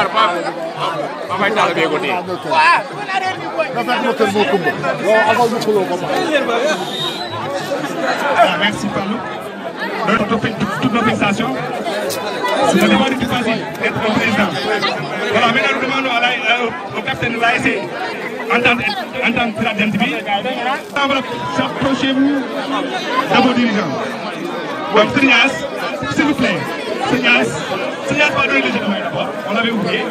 xaar ba may taal bee ko nii. Merci Fallou. Toutes nos félicitations. C'est vraiment difficile d'être un président. Voilà, maintenant nous demandons au capitaine de l'ASC entendre la DNTB. Approchez-vous de vos dirigeants. Donc, Signas, s'il vous plaît. Signas va donner les genoux d'abord. On l'avait oublié.